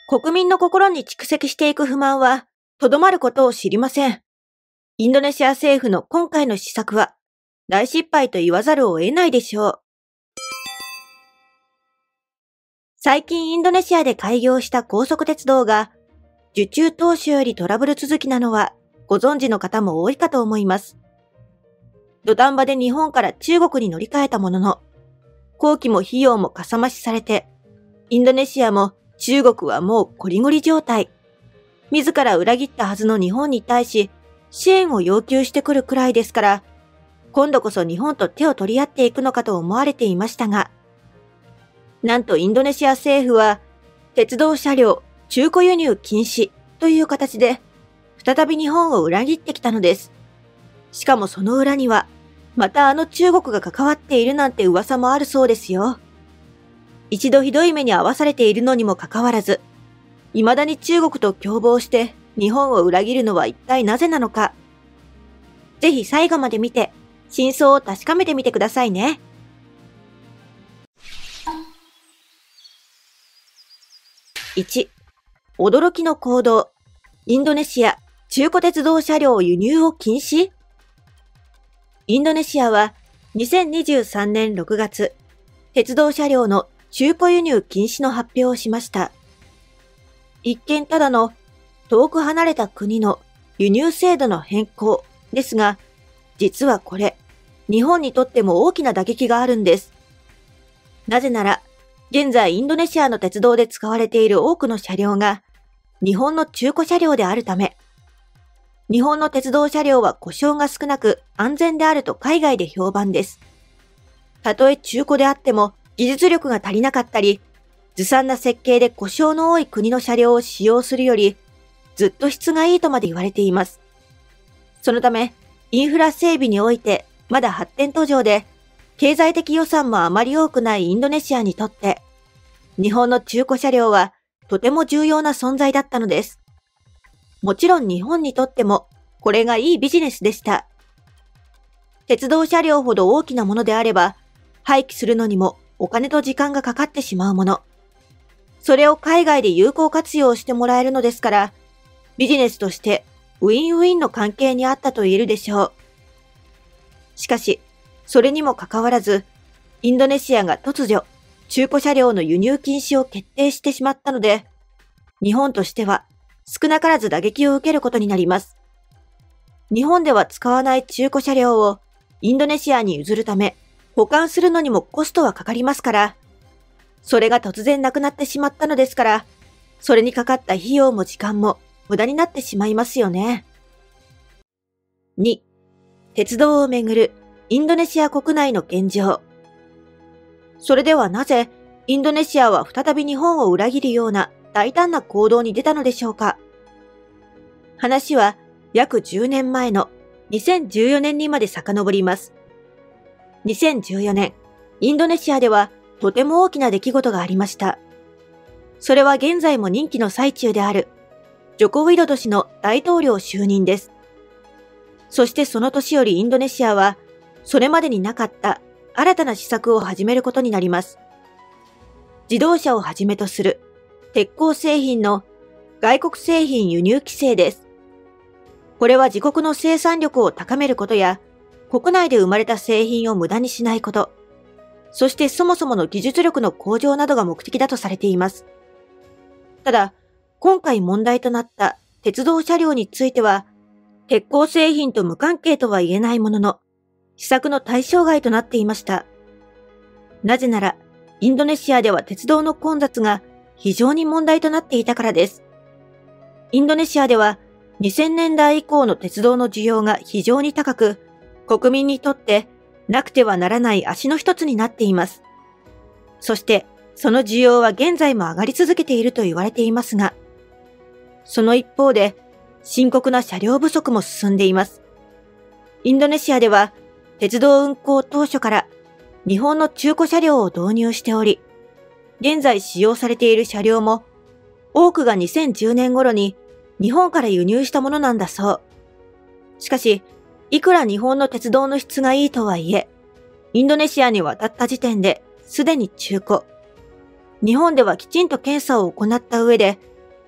国民の心に蓄積していく不満は、とどまることを知りません。インドネシア政府の今回の施策は、大失敗と言わざるを得ないでしょう。最近インドネシアで開業した高速鉄道が、受注当初よりトラブル続きなのは、ご存知の方も多いかと思います。土壇場で日本から中国に乗り換えたものの、工期も費用もかさ増しされて、インドネシアも中国はもうこりごり状態。自ら裏切ったはずの日本に対し、支援を要求してくるくらいですから、今度こそ日本と手を取り合っていくのかと思われていましたが、なんとインドネシア政府は、鉄道車両中古輸入禁止という形で、再び日本を裏切ってきたのです。しかもその裏には、またあの中国が関わっているなんて噂もあるそうですよ。一度ひどい目に遭わされているのにもかかわらず、未だに中国と共謀して日本を裏切るのは一体なぜなのか。ぜひ最後まで見て、真相を確かめてみてくださいね。1、驚きの行動。インドネシア、中古鉄道車両輸入を禁止？インドネシアは2023年6月、鉄道車両の中古輸入禁止の発表をしました。一見ただの遠く離れた国の輸入制度の変更ですが、実はこれ、日本にとっても大きな打撃があるんです。なぜなら、現在インドネシアの鉄道で使われている多くの車両が日本の中古車両であるため、日本の鉄道車両は故障が少なく安全であると海外で評判です。たとえ中古であっても技術力が足りなかったり、ずさんな設計で故障の多い国の車両を使用するより、ずっと質がいいとまで言われています。そのため、インフラ整備においてまだ発展途上で、経済的予算もあまり多くないインドネシアにとって、日本の中古車両はとても重要な存在だったのです。もちろん日本にとってもこれがいいビジネスでした。鉄道車両ほど大きなものであれば、廃棄するのにもお金と時間がかかってしまうもの。それを海外で有効活用してもらえるのですから、ビジネスとしてウィンウィンの関係にあったと言えるでしょう。しかし、それにもかかわらず、インドネシアが突如、中古車両の輸入禁止を決定してしまったので、日本としては少なからず打撃を受けることになります。日本では使わない中古車両をインドネシアに譲るため、保管するのにもコストはかかりますから、それが突然なくなってしまったのですから、それにかかった費用も時間も無駄になってしまいますよね。2、鉄道をめぐるインドネシア国内の現状。それではなぜインドネシアは再び日本を裏切るような大胆な行動に出たのでしょうか。話は約10年前の2014年にまで遡ります。2014年、インドネシアではとても大きな出来事がありました。それは現在も任期の最中であるジョコ・ウィドド氏の大統領就任です。そしてその年よりインドネシアはそれまでになかった新たな施策を始めることになります。自動車をはじめとする鉄鋼製品の外国製品輸入規制です。これは自国の生産力を高めることや、国内で生まれた製品を無駄にしないこと、そしてそもそもの技術力の向上などが目的だとされています。ただ、今回問題となった鉄道車両については、鉄鋼製品と無関係とは言えないものの、施策の対象外となっていました。なぜなら、インドネシアでは鉄道の混雑が非常に問題となっていたからです。インドネシアでは2000年代以降の鉄道の需要が非常に高く、国民にとってなくてはならない足の一つになっています。そして、その需要は現在も上がり続けていると言われていますが、その一方で深刻な車両不足も進んでいます。インドネシアでは鉄道運行当初から日本の中古車両を導入しており、現在使用されている車両も多くが2010年頃に日本から輸入したものなんだそう。しかし、いくら日本の鉄道の質がいいとはいえ、インドネシアに渡った時点ですでに中古。日本ではきちんと検査を行った上で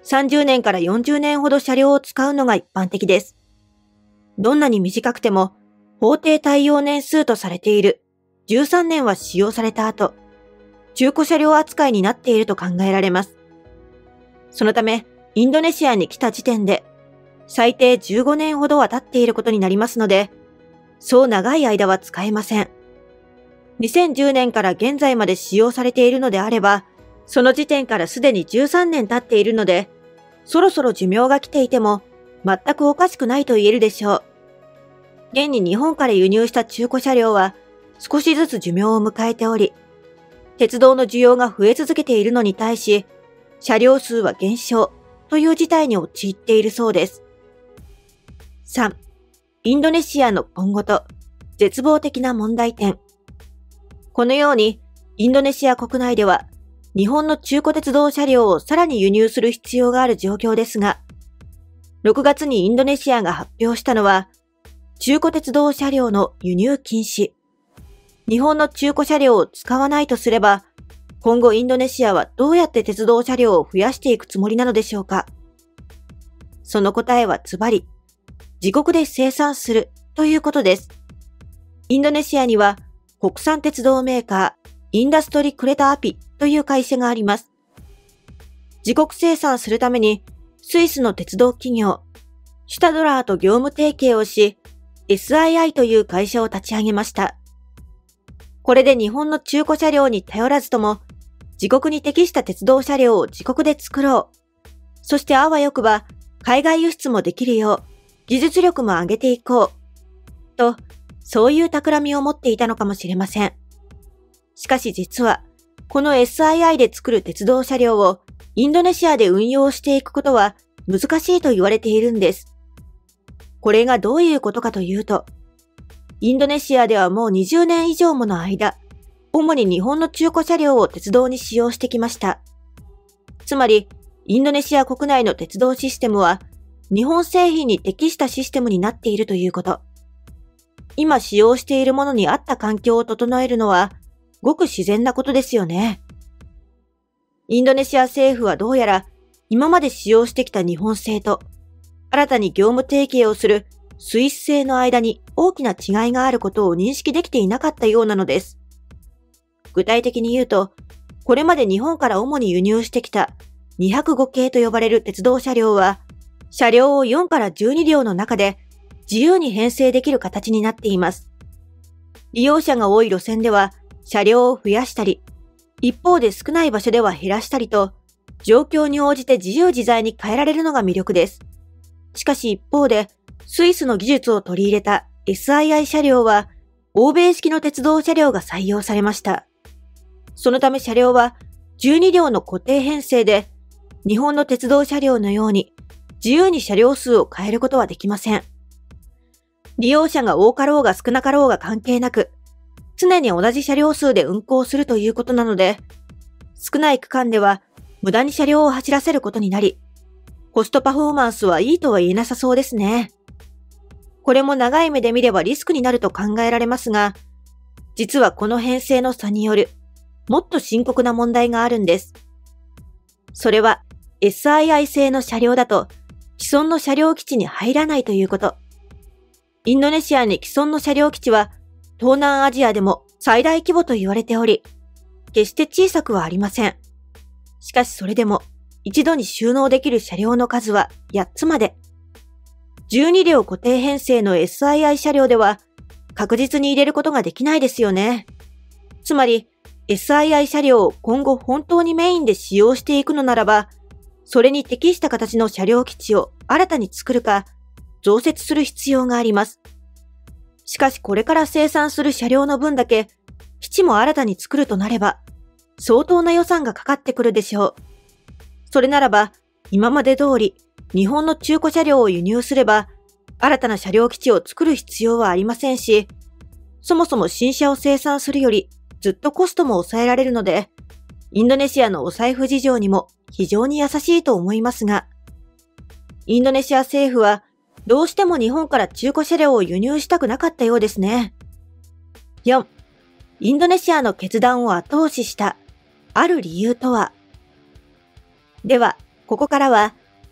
30年から40年ほど車両を使うのが一般的です。どんなに短くても法定耐用年数とされている13年は使用された後、中古車両扱いになっていると考えられます。そのため、インドネシアに来た時点で最低15年ほどは経っていることになりますので、そう長い間は使えません。2010年から現在まで使用されているのであれば、その時点からすでに13年経っているので、そろそろ寿命が来ていても全くおかしくないと言えるでしょう。現に日本から輸入した中古車両は少しずつ寿命を迎えており、鉄道の需要が増え続けているのに対し、車両数は減少という事態に陥っているそうです。3. インドネシアの今後と絶望的な問題点。このように、インドネシア国内では、日本の中古鉄道車両をさらに輸入する必要がある状況ですが、6月にインドネシアが発表したのは、中古鉄道車両の輸入禁止。日本の中古車両を使わないとすれば、今後インドネシアはどうやって鉄道車両を増やしていくつもりなのでしょうか。その答えはズバリ、自国で生産するということです。インドネシアには国産鉄道メーカー、インダストリクレタアピという会社があります。自国生産するために、スイスの鉄道企業、シュタドラーと業務提携をし、SII という会社を立ち上げました。これで日本の中古車両に頼らずとも、自国に適した鉄道車両を自国で作ろう。そしてあわよくば、海外輸出もできるよう、技術力も上げていこう。と、そういう企みを持っていたのかもしれません。しかし実は、この SII で作る鉄道車両をインドネシアで運用していくことは難しいと言われているんです。これがどういうことかというと、インドネシアではもう20年以上もの間、主に日本の中古車両を鉄道に使用してきました。つまり、インドネシア国内の鉄道システムは、日本製品に適したシステムになっているということ。今使用しているものに合った環境を整えるのは、ごく自然なことですよね。インドネシア政府はどうやら、今まで使用してきた日本製と、新たに業務提携をするスイス製の間に大きな違いがあることを認識できていなかったようなのです。具体的に言うと、これまで日本から主に輸入してきた205系と呼ばれる鉄道車両は、車両を4から12両の中で自由に編成できる形になっています。利用者が多い路線では車両を増やしたり、一方で少ない場所では減らしたりと、状況に応じて自由自在に変えられるのが魅力です。しかし一方で、スイスの技術を取り入れた SII 車両は、欧米式の鉄道車両が採用されました。そのため車両は12両の固定編成で、日本の鉄道車両のように自由に車両数を変えることはできません。利用者が多かろうが少なかろうが関係なく、常に同じ車両数で運行するということなので、少ない区間では無駄に車両を走らせることになり、コストパフォーマンスはいいとは言えなさそうですね。これも長い目で見ればリスクになると考えられますが、実はこの編成の差による、もっと深刻な問題があるんです。それは SII 製の車両だと既存の車両基地に入らないということ。インドネシアに既存の車両基地は東南アジアでも最大規模と言われており、決して小さくはありません。しかしそれでも一度に収納できる車両の数は8つまで。12両固定編成の SII 車両では確実に入れることができないですよね。つまり、SII 車両を今後本当にメインで使用していくのならば、それに適した形の車両基地を新たに作るか、増設する必要があります。しかしこれから生産する車両の分だけ、基地も新たに作るとなれば、相当な予算がかかってくるでしょう。それならば、今まで通り、日本の中古車両を輸入すれば、新たな車両基地を作る必要はありませんし、そもそも新車を生産するより、ずっとコストも抑えられるので、インドネシアのお財布事情にも非常に優しいと思いますが、インドネシア政府はどうしても日本から中古車両を輸入したくなかったようですね。4. インドネシアの決断を後押ししたある理由とは。では、ここからは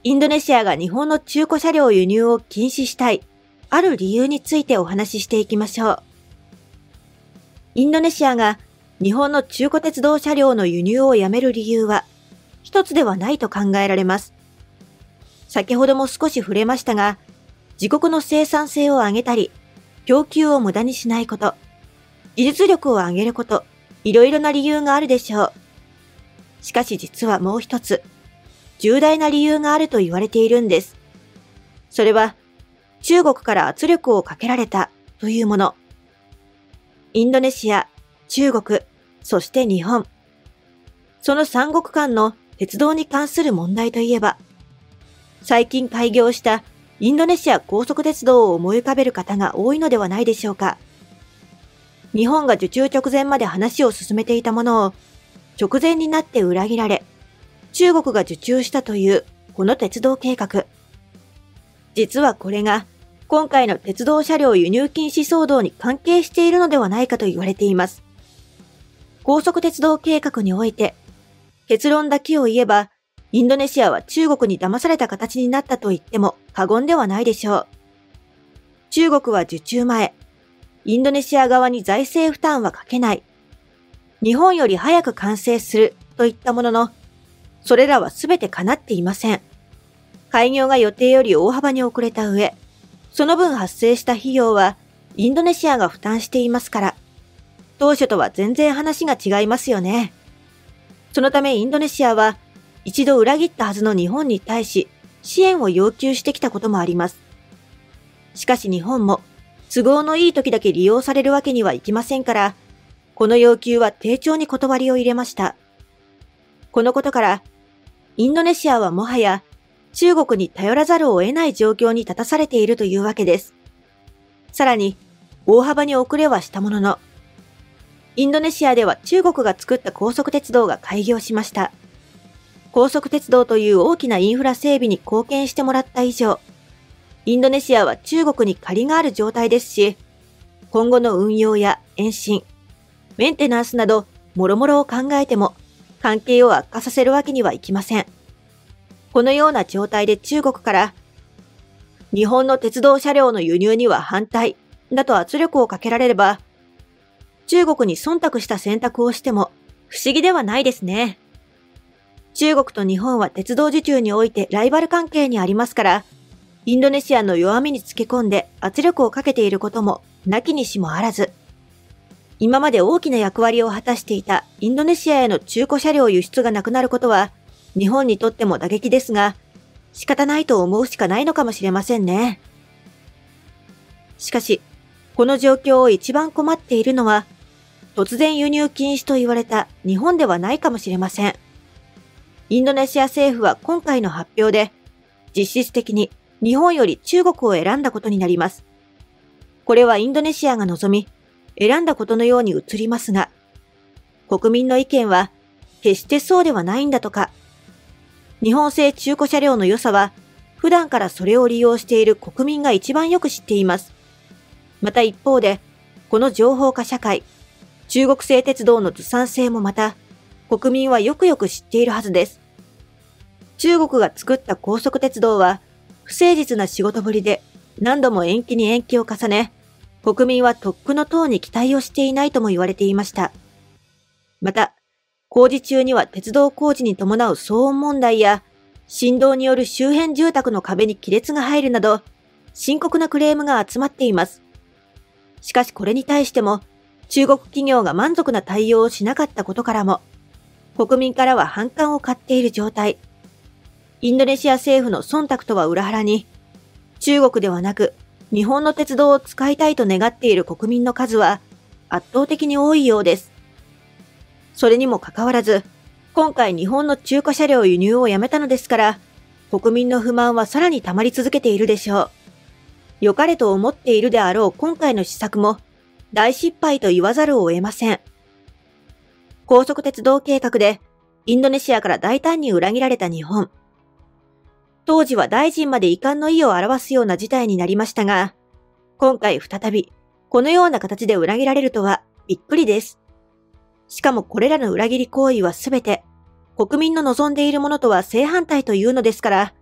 インドネシアが日本の中古車両輸入を禁止したい、ある理由についてお話ししていきましょう。インドネシアが日本の中古鉄道車両の輸入をやめる理由は、一つではないと考えられます。先ほども少し触れましたが、自国の生産性を上げたり、供給を無駄にしないこと、技術力を上げること、いろいろな理由があるでしょう。しかし実はもう一つ、重大な理由があると言われているんです。それは、中国から圧力をかけられたというもの。インドネシア、中国、そして日本。その三国間の鉄道に関する問題といえば、最近開業したインドネシア高速鉄道を思い浮かべる方が多いのではないでしょうか。日本が受注直前まで話を進めていたものを直前になって裏切られ、中国が受注したというこの鉄道計画。実はこれが今回の鉄道車両輸入禁止騒動に関係しているのではないかと言われています。高速鉄道計画において、結論だけを言えば、インドネシアは中国に騙された形になったと言っても過言ではないでしょう。中国は受注前、インドネシア側に財政負担はかけない。日本より早く完成するといったものの、それらはすべて叶っていません。開業が予定より大幅に遅れた上、その分発生した費用はインドネシアが負担していますから、当初とは全然話が違いますよね。そのためインドネシアは一度裏切ったはずの日本に対し支援を要求してきたこともあります。しかし日本も都合のいい時だけ利用されるわけにはいきませんから、この要求は丁重に断りを入れました。このことから、インドネシアはもはや中国に頼らざるを得ない状況に立たされているというわけです。さらに、大幅に遅れはしたものの、インドネシアでは中国が作った高速鉄道が開業しました。高速鉄道という大きなインフラ整備に貢献してもらった以上、インドネシアは中国に借りがある状態ですし、今後の運用や延伸、メンテナンスなど、もろもろを考えても、関係を悪化させるわけにはいきません。このような状態で中国から、日本の鉄道車両の輸入には反対、だと圧力をかけられれば、中国に忖度した選択をしても不思議ではないですね。中国と日本は鉄道受注においてライバル関係にありますから、インドネシアの弱みにつけ込んで圧力をかけていることもなきにしもあらず、今まで大きな役割を果たしていたインドネシアへの中古車両輸出がなくなることは、日本にとっても打撃ですが、仕方ないと思うしかないのかもしれませんね。しかし、この状況を一番困っているのは、突然輸入禁止と言われた日本ではないかもしれません。インドネシア政府は今回の発表で、実質的に日本より中国を選んだことになります。これはインドネシアが望み、選んだことのように映りますが、国民の意見は決してそうではないんだとか。日本製中古車両の良さは、普段からそれを利用している国民が一番よく知っています。また一方で、この情報化社会、中国製鉄道のずさん性もまた、国民はよくよく知っているはずです。中国が作った高速鉄道は、不誠実な仕事ぶりで何度も延期に延期を重ね、国民はとっくの塔に期待をしていないとも言われていました。また、工事中には鉄道工事に伴う騒音問題や、振動による周辺住宅の壁に亀裂が入るなど、深刻なクレームが集まっています。しかしこれに対しても、中国企業が満足な対応をしなかったことからも、国民からは反感を買っている状態。インドネシア政府の忖度とは裏腹に、中国ではなく日本の鉄道を使いたいと願っている国民の数は圧倒的に多いようです。それにもかかわらず、今回日本の中古車両輸入をやめたのですから、国民の不満はさらに溜まり続けているでしょう。良かれと思っているであろう今回の施策も大失敗と言わざるを得ません。高速鉄道計画でインドネシアから大胆に裏切られた日本。当時は大臣まで遺憾の意を表すような事態になりましたが、今回再びこのような形で裏切られるとはびっくりです。しかもこれらの裏切り行為はすべて国民の望んでいるものとは正反対というのですから、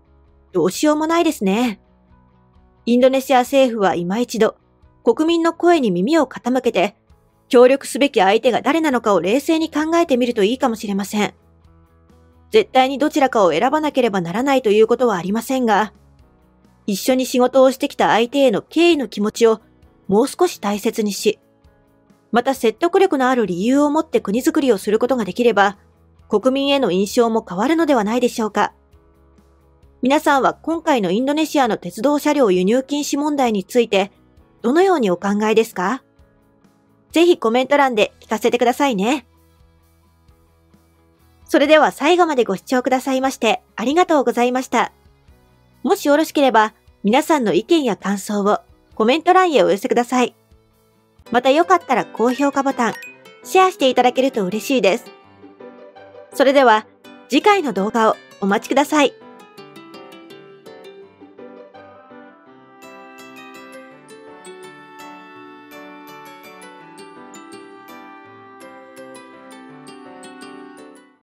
どうしようもないですね。インドネシア政府は今一度、国民の声に耳を傾けて、協力すべき相手が誰なのかを冷静に考えてみるといいかもしれません。絶対にどちらかを選ばなければならないということはありませんが、一緒に仕事をしてきた相手への敬意の気持ちをもう少し大切にし、また説得力のある理由を持って国づくりをすることができれば、国民への印象も変わるのではないでしょうか。皆さんは今回のインドネシアの鉄道車両輸入禁止問題について、どのようにお考えですか？ぜひコメント欄で聞かせてくださいね。それでは最後までご視聴くださいましてありがとうございました。もしよろしければ皆さんの意見や感想をコメント欄へお寄せください。またよかったら高評価ボタン、シェアしていただけると嬉しいです。それでは次回の動画をお待ちください。